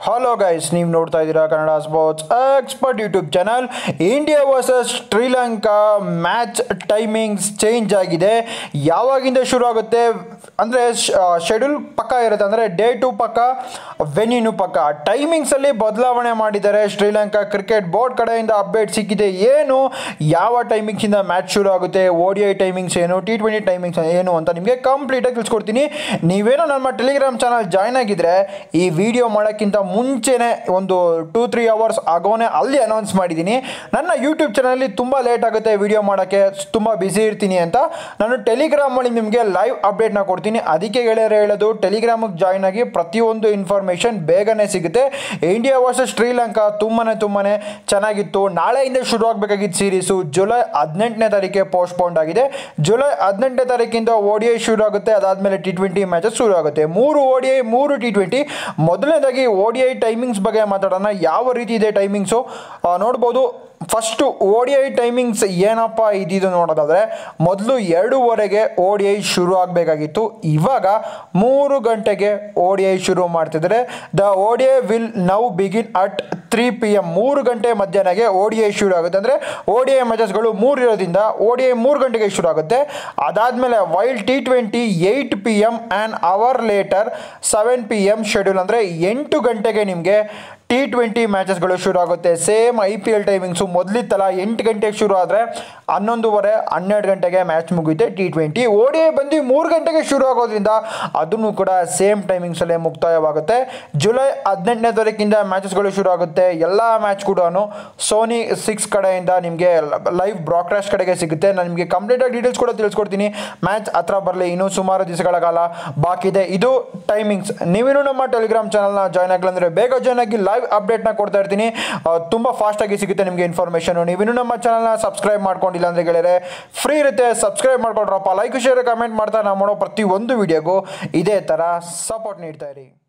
Hello guys, ನೀವು ನೋಡ್ತಾ ಇದ್ದೀರಾ Kannada sports expert YouTube channel. India versus Sri Lanka match timings change ಆಗಿದೆ. ಯಾವಾಗಿಂದ ಶುರು ಆಗುತ್ತೆ ಅಂದರೆ ಶೆಡ್ಯೂಲ್ ಪಕ್ಕ ಇರುತ್ತೆ, ಅಂದರೆ ಡೇಟು ಪಕ್ಕ, ವೆನ್ಯೂನು ಪಕ್ಕ. ಟೈಮಿಂಗ್ಸಲ್ಲಿ ಬದಲಾವಣೆ ಮಾಡಿದ್ದಾರೆ. ಶ್ರೀಲಂಕಾ ಕ್ರಿಕೆಟ್ ಬೋರ್ಡ್ ಕಡೆಯಿಂದ ಅಪ್ಡೇಟ್ ಸಿಕ್ಕಿದೆ. ಏನು ಯಾವ ಟೈಮಿಂಗ್ಸಿಂದ ಮ್ಯಾಚ್ ಶುರು ಆಗುತ್ತೆ, ODI ಟೈಮಿಂಗ್ಸ್ ಏನು, T20 ಟೈಮಿಂಗ್ಸ್ ಏನು ಅಂತ ನಿಮಗೆ ಕಂಪ್ಲೀಟಾಗಿ ತಿಳಿಸ್ಕೊಡ್ತೀನಿ. ನೀವೇನೋ ನಮ್ಮ ಟೆಲಿಗ್ರಾಮ್ ಚಾನಲ್ ಜಾಯ್ನ್ ಆಗಿದ್ರೆ ಈ ವಿಡಿಯೋ ಮಾಡೋಕ್ಕಿಂತ ಮುಂಚೆನೇ ಒಂದು 2-3 ಅವರ್ಸ್ ಆಗೋನೆ ಅಲ್ಲಿ ಅನೌನ್ಸ್ ಮಾಡಿದ್ದೀನಿ. ನನ್ನ ಯೂಟ್ಯೂಬ್ ಚಾನಲಲ್ಲಿ ತುಂಬ ಲೇಟ್ ಆಗುತ್ತೆ ವಿಡಿಯೋ ಮಾಡೋಕ್ಕೆ, ತುಂಬ ಬ್ಯುಸಿ ಇರ್ತೀನಿ ಅಂತ. ನಾನು ಟೆಲಿಗ್ರಾಮಲ್ಲಿ ನಿಮಗೆ ಲೈವ್ ಅಪ್ಡೇಟ್ನ ಕೊಡ್ತೀನಿ. ಅದಕ್ಕೆ ಹೇಳೋದು, ಟೆಲಿಗ್ರಾಮಿಗೆ ಜಾಯ್ನ್ ಆಗಿ ಪ್ರತಿಯೊಂದು ಇನ್ಫಾರ್ಮೇಷನ್ ಬೇಗನೆ ಸಿಗುತ್ತೆ. ಇಂಡಿಯಾ ವರ್ಸಸ್ ಶ್ರೀಲಂಕಾ ತುಂಬಾ ಚೆನ್ನಾಗಿತ್ತು. ನಾಳೆಯಿಂದ ಶುರು ಆಗಬೇಕಾಗಿದ್ದ ಸೀರೀಸು ಜುಲೈ 18ನೇ ತಾರೀಕಿಗೆ ಪೋಸ್ಟ್ಪೋಂಡ್ ಆಗಿದೆ. ಜುಲೈ 18ನೇ ತಾರೀಕಿಂದ ODI ಶುರು ಆಗುತ್ತೆ. ಅದಾದಮೇಲೆ T20 ಮ್ಯಾಚಸ್ ಶುರು ಆಗುತ್ತೆ. 3 ODI 3 T20. ಮೊದಲನೇದಾಗಿ ODI ಟೈಮಿಂಗ್ಸ್ ಬಗ್ಗೆ ಮಾತಾಡೋಣ. ಯಾವ ರೀತಿ ಇದೆ ಟೈಮಿಂಗ್ಸು ನೋಡ್ಬೋದು. ಫಸ್ಟು ODI ಟೈಮಿಂಗ್ಸ್ ಏನಪ್ಪ ಇದ್ದಿದ್ದು ನೋಡೋದಾದರೆ, ಮೊದಲು 2:15ಗೆ ODI ಶುರು ಆಗಬೇಕಾಗಿತ್ತು. ಇವಾಗ 3 ಗಂಟೆಗೆ ODI ಶುರು ಮಾಡ್ತಿದ್ದಾರೆ. The ODI will now begin at 3 PM. 3 ಗಂಟೆ ಮಧ್ಯಾಹ್ನಗೆ ODI ಶುರು ಆಗುತ್ತೆ. ಅಂದರೆ ODI ಮ್ಯಾಚಸ್ಗಳು 3 ಇರೋದ್ರಿಂದ ODI 3 ಗಂಟೆಗೆ ಶುರು ಆಗುತ್ತೆ. ಅದಾದಮೇಲೆ while T20 8 PM and hour later 7 PM schedule. ಅಂದರೆ 8 ಗಂಟೆಗೆ ನಿಮಗೆ T20 ಮ್ಯಾಚಸ್ಗಳು ಶುರು ಆಗುತ್ತೆ. ಸೇಮ್ IPL ಟೈಮಿಂಗ್ಸು ಮೊದಲಿತ್ತಲ್ಲ, 8 ಗಂಟೆಗೆ ಶುರು ಆದರೆ 11:30 12 ಗಂಟೆಗೆ ಮ್ಯಾಚ್ ಮುಗಿಯುತ್ತೆ T20. ODI ಬಂದು 3 ಗಂಟೆಗೆ ಶುರು ಆಗೋದ್ರಿಂದ ಅದನ್ನು ಕೂಡ ಸೇಮ್ ಟೈಮಿಂಗ್ಸಲ್ಲೇ ಮುಕ್ತಾಯವಾಗುತ್ತೆ. ಜುಲೈ 18ನೇ ತಾರೀಕಿಂದ ಮ್ಯಾಚಸ್ಗಳು ಶುರು ಆಗುತ್ತೆ. ಎಲ್ಲ ಮ್ಯಾಚ್ ಕೂಡ ಸೋನಿ 6 ಕಡೆಯಿಂದ ನಿಮಗೆ ಲೈವ್ ಬ್ರಾಡ್ಕಾಸ್ಟ್ ಕಡೆಗೆ ಸಿಗುತ್ತೆ. ನಾನು ನಿಮಗೆ ಕಂಪ್ಲೀಟಾಗಿ ಡೀಟೇಲ್ಸ್ ಕೂಡ ತಿಳಿಸ್ಕೊಡ್ತೀನಿ. ಮ್ಯಾಚ್ ಹತ್ರ ಬರಲಿ, ಇನ್ನೂ ಸುಮಾರು ದಿವಸಗಳ ಕಾಲ ಬಾಕಿ ಇದೆ. ಇದು ಟೈಮಿಂಗ್ಸ್. ನೀವೇನು ನಮ್ಮ ಟೆಲಿಗ್ರಾಮ್ ಚಾನಲ್ನ ಜಾಯ್ನ್ ಆಗಿಲ್ಲ ಅಂದರೆ ಬೇಗ ಜಾಯ್ನ್ ಆಗಿ ಲೈವ್ ಅಪ್ಡೇಟ್ನ ಕೊಡ್ತಾ ಇರ್ತೀನಿ. ತುಂಬ ಫಾಸ್ಟಾಗಿ ಸಿಗುತ್ತೆ ನಿಮಗೆ ಇನ್ಫಾರ್ಮೇಷನ್. ನೀವಿನ್ನೂ ನಮ್ಮ ಚಾನಲ್ನ ಸಬ್ಸ್ಕ್ರೈಬ್ ಮಾಡ್ಕೊಂಡಿಲ್ಲ ಅಂದರೆ ಗೆಳೆಯರೆ, ಫ್ರೀ ಇರುತ್ತೆ, ಸಬ್ಸ್ಕ್ರೈಬ್ ಮಾಡ್ಕೊಳ್ರಪ್ಪ. ಲೈಕ್ ಶೇರ್ ಕಮೆಂಟ್ ಮಾಡ್ತಾ ನಾವು ಮಾಡೋ ಪ್ರತಿಯೊಂದು ವಿಡಿಯೋಗೂ ಇದೇ ಥರ ಸಪೋರ್ಟ್ ನೀಡ್ತಾ ಇರಿ.